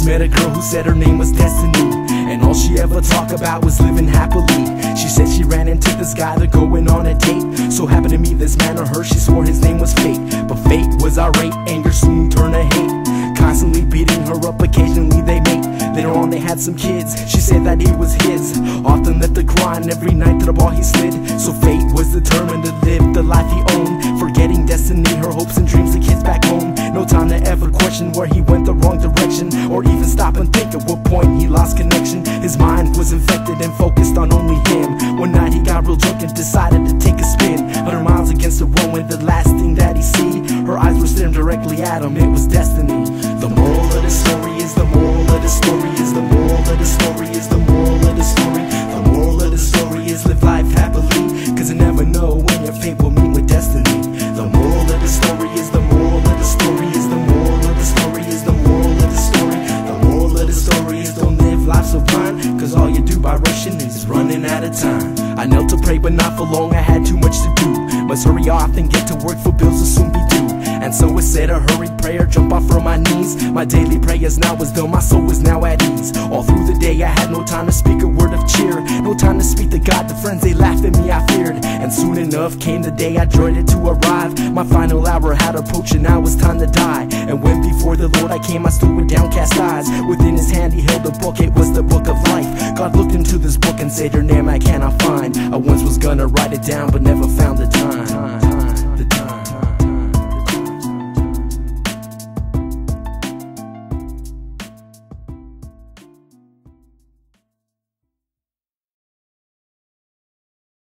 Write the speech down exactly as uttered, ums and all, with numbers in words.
Once met a girl who said her name was Destiny, and all she ever talked about was living happily. She said she ran into this guy, they're going on a date. So happened to meet this man or her, she swore his name was Fate. But fate was irate, anger soon turned to hate, constantly beating her up, occasionally they mate. Later on they had some kids, she said that he was his. Often left the grind, every night to the bar he slid. So fate was determined to live the life he owned, forgetting destiny, her hopes and dreams, the kids back home. No time to ever question where he went the wrong direction, or even stop and think at what point he lost connection. His mind was infected and focused on only him. One night he got real drunk and decided to take a spin. Hundred miles against the road, when the last thing that he see, her eyes were staring directly at him, it was destiny. The moral of the story is the moral of the story is the moral of the story is the moral of the story. The moral of the story is live life happily, cause you never know when your fate will meet with destiny. The moral of the story is the moral of the story is the moral of the story is the moral of the story. The moral of the story is don't live life so blind, cause all you do by rushing is running out of time. I knelt to pray but not for long, I had too much to do. Must hurry off and get to work for bills will soon be due. And so I said a hurried prayer, jump off from my knees. My daily prayers now was done, my soul was now at ease. All through the day I had no time to speak a word of cheer, no time to speak to God, the friends they laughed at me I feared. And soon enough came the day I dreaded to arrive. My final hour had approached and now it was time to die. And when before the Lord I came, I stood with downcast eyes. Within his hand he held a book, it was the book of life. God looked into this book and said, your name I cannot find. I once was gonna write it down but never found the time.